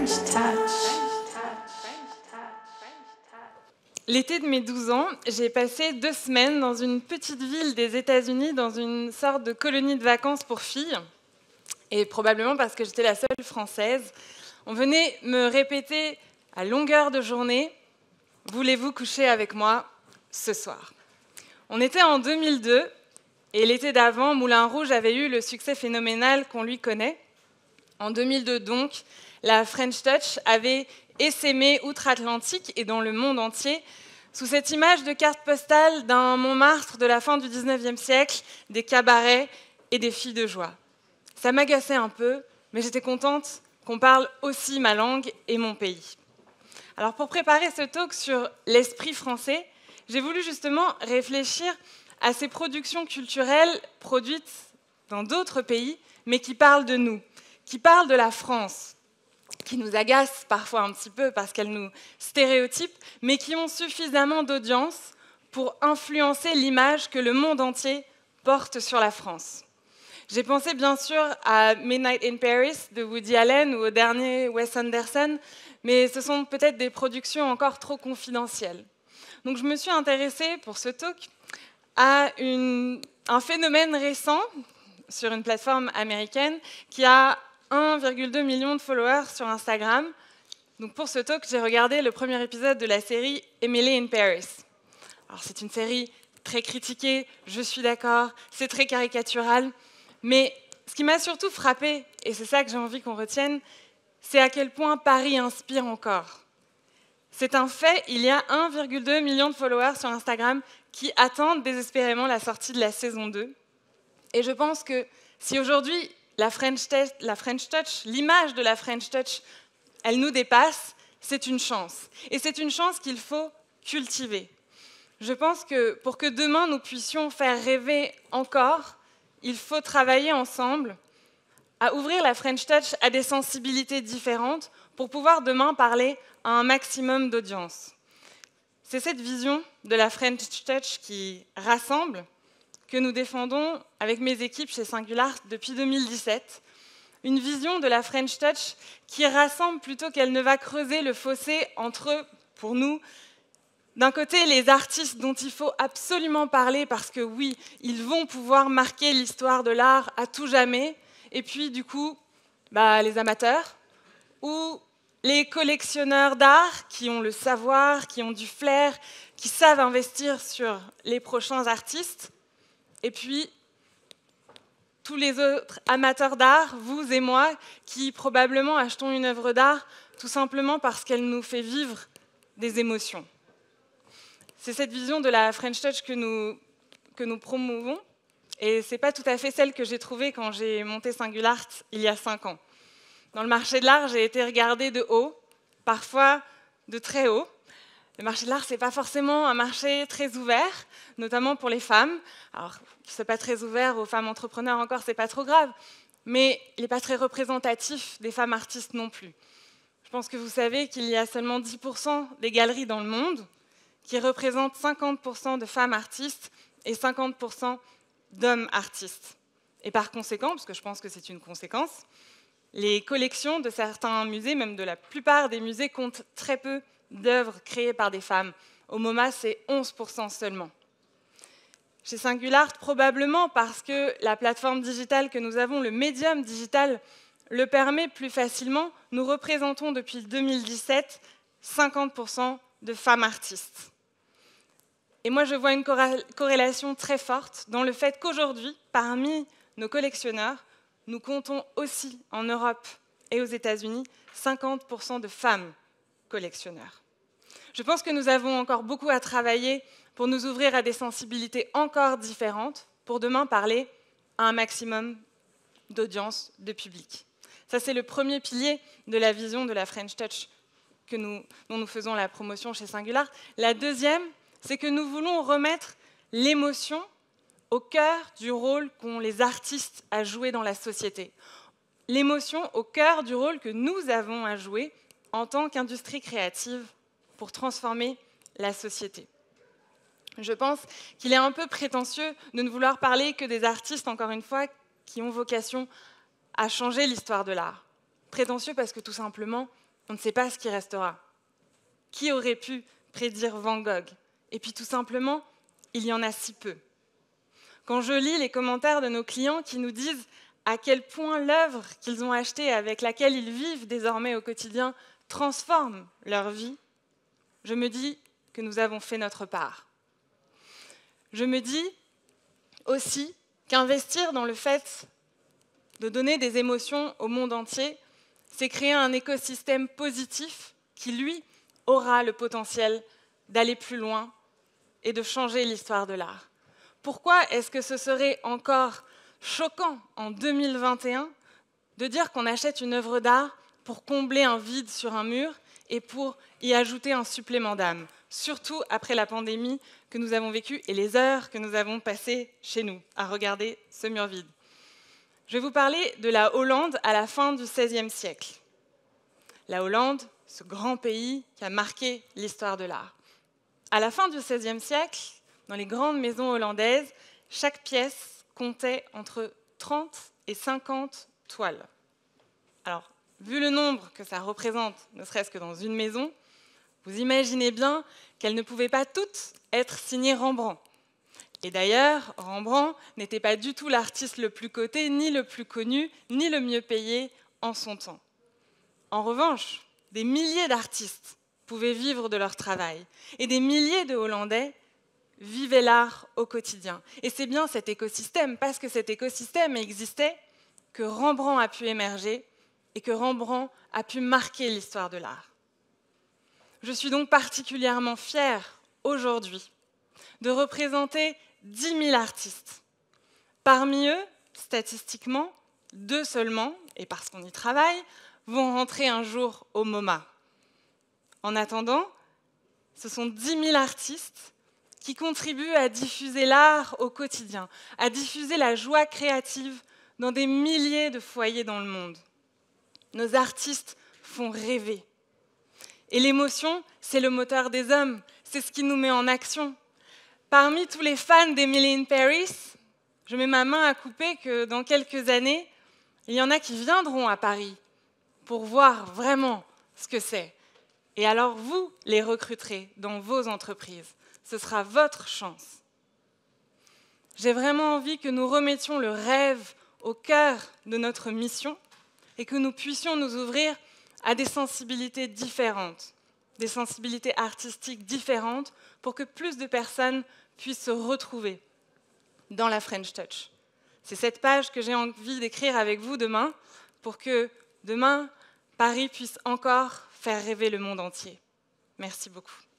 L'été de mes 12 ans, j'ai passé 2 semaines dans une petite ville des États-Unis, dans une sorte de colonie de vacances pour filles. Et probablement parce que j'étais la seule française, on venait me répéter à longueur de journée « Voulez-vous coucher avec moi ce soir ?» On était en 2002, et l'été d'avant, Moulin Rouge avait eu le succès phénoménal qu'on lui connaît. En 2002 donc, la French Touch avait essaimé outre-Atlantique et dans le monde entier sous cette image de carte postale d'un Montmartre de la fin du 19e siècle, des cabarets et des filles de joie. Ça m'agaçait un peu, mais j'étais contente qu'on parle aussi ma langue et mon pays. Alors pour préparer ce talk sur l'esprit français, j'ai voulu justement réfléchir à ces productions culturelles produites dans d'autres pays, mais qui parlent de nous, qui parlent de la France, qui nous agacent parfois un petit peu parce qu'elles nous stéréotypent, mais qui ont suffisamment d'audience pour influencer l'image que le monde entier porte sur la France. J'ai pensé bien sûr à Midnight in Paris de Woody Allen ou au dernier Wes Anderson, mais ce sont peut-être des productions encore trop confidentielles. Donc je me suis intéressée pour ce talk à un phénomène récent sur une plateforme américaine qui a 1,2 million de followers sur Instagram. Donc pour ce talk, j'ai regardé le premier épisode de la série Emily in Paris. Alors c'est une série très critiquée, je suis d'accord, c'est très caricatural, mais ce qui m'a surtout frappée, et c'est ça que j'ai envie qu'on retienne, c'est à quel point Paris inspire encore. C'est un fait, il y a 1,2 million de followers sur Instagram qui attendent désespérément la sortie de la saison 2. Et je pense que si aujourd'hui la French Touch, l'image de la French Touch, elle nous dépasse, c'est une chance. Et c'est une chance qu'il faut cultiver. Je pense que pour que demain nous puissions faire rêver encore, il faut travailler ensemble à ouvrir la French Touch à des sensibilités différentes pour pouvoir demain parler à un maximum d'audience. C'est cette vision de la French Touch qui rassemble, que nous défendons avec mes équipes chez Singular depuis 2017. Une vision de la French Touch qui rassemble plutôt qu'elle ne va creuser le fossé entre, pour nous, d'un côté, les artistes dont il faut absolument parler parce que oui, ils vont pouvoir marquer l'histoire de l'art à tout jamais, et puis du coup, les amateurs, ou les collectionneurs d'art qui ont le savoir, qui ont du flair, qui savent investir sur les prochains artistes, et puis tous les autres amateurs d'art, vous et moi, qui probablement achetons une œuvre d'art tout simplement parce qu'elle nous fait vivre des émotions. C'est cette vision de la French Touch que nous promouvons, et ce n'est pas tout à fait celle que j'ai trouvée quand j'ai monté Singular il y a 5 ans. Dans le marché de l'art, j'ai été regardée de haut, parfois de très haut. Le marché de l'art, ce n'est pas forcément un marché très ouvert, notamment pour les femmes. Alors, qu'il ne soit pas très ouvert aux femmes entrepreneurs encore, ce n'est pas trop grave, mais il n'est pas très représentatif des femmes artistes non plus. Je pense que vous savez qu'il y a seulement 10% des galeries dans le monde qui représentent 50% de femmes artistes et 50% d'hommes artistes. Et par conséquent, parce que je pense que c'est une conséquence, les collections de certains musées, même de la plupart des musées, comptent très peu d'œuvres créées par des femmes. Au MoMA, c'est 11% seulement. Chez Singular, probablement parce que la plateforme digitale que nous avons, le médium digital, le permet plus facilement, nous représentons depuis 2017 50% de femmes artistes. Et moi, je vois une corrélation très forte dans le fait qu'aujourd'hui, parmi nos collectionneurs, nous comptons aussi en Europe et aux États-Unis 50% de femmes collectionneurs. Je pense que nous avons encore beaucoup à travailler pour nous ouvrir à des sensibilités encore différentes, pour demain parler à un maximum d'audience, de public. Ça, c'est le premier pilier de la vision de la French Touch dont nous faisons la promotion chez Singular. La deuxième, c'est que nous voulons remettre l'émotion au cœur du rôle qu'ont les artistes à jouer dans la société. L'émotion au cœur du rôle que nous avons à jouer en tant qu'industrie créative pour transformer la société. Je pense qu'il est un peu prétentieux de ne vouloir parler que des artistes, encore une fois, qui ont vocation à changer l'histoire de l'art. Prétentieux parce que tout simplement, On ne sait pas ce qui restera. Qui aurait pu prédire Van Gogh? Et puis tout simplement, il y en a si peu. Quand je lis les commentaires de nos clients qui nous disent à quel point l'œuvre qu'ils ont achetée, avec laquelle ils vivent désormais au quotidien, transforme leur vie, je me dis que nous avons fait notre part. Je me dis aussi qu'investir dans le fait de donner des émotions au monde entier, c'est créer un écosystème positif qui, lui, aura le potentiel d'aller plus loin et de changer l'histoire de l'art. Pourquoi est-ce que ce serait encore choquant en 2021 de dire qu'on achète une œuvre d'art pour combler un vide sur un mur et pour y ajouter un supplément d'âme, surtout après la pandémie que nous avons vécue et les heures que nous avons passées chez nous à regarder ce mur vide? Je vais vous parler de la Hollande à la fin du XVIe siècle. La Hollande, ce grand pays qui a marqué l'histoire de l'art. À la fin du XVIe siècle, dans les grandes maisons hollandaises, chaque pièce comptait entre 30 et 50 toiles. Alors, vu le nombre que ça représente, ne serait-ce que dans une maison, vous imaginez bien qu'elles ne pouvaient pas toutes être signées Rembrandt. Et d'ailleurs, Rembrandt n'était pas du tout l'artiste le plus coté, ni le plus connu, ni le mieux payé en son temps. En revanche, des milliers d'artistes pouvaient vivre de leur travail, et des milliers de Hollandais vivaient l'art au quotidien. Et c'est bien cet écosystème, parce que cet écosystème existait, que Rembrandt a pu émerger et que Rembrandt a pu marquer l'histoire de l'art. Je suis donc particulièrement fière, aujourd'hui, de représenter 10 000 artistes. Parmi eux, statistiquement, 2 seulement, et parce qu'on y travaille, vont rentrer un jour au MoMA. En attendant, ce sont 10 000 artistes qui contribuent à diffuser l'art au quotidien, à diffuser la joie créative dans des milliers de foyers dans le monde. Nos artistes font rêver. Et l'émotion, c'est le moteur des hommes, c'est ce qui nous met en action. Parmi tous les fans d'Emily in Paris, je mets ma main à couper que dans quelques années, il y en a qui viendront à Paris pour voir vraiment ce que c'est. Et alors vous les recruterez dans vos entreprises. Ce sera votre chance. J'ai vraiment envie que nous remettions le rêve au cœur de notre mission et que nous puissions nous ouvrir à des sensibilités différentes, des sensibilités artistiques différentes pour que plus de personnes puissent se retrouver dans la French Touch. C'est cette page que j'ai envie d'écrire avec vous demain pour que demain, Paris puisse encore faire rêver le monde entier. Merci beaucoup.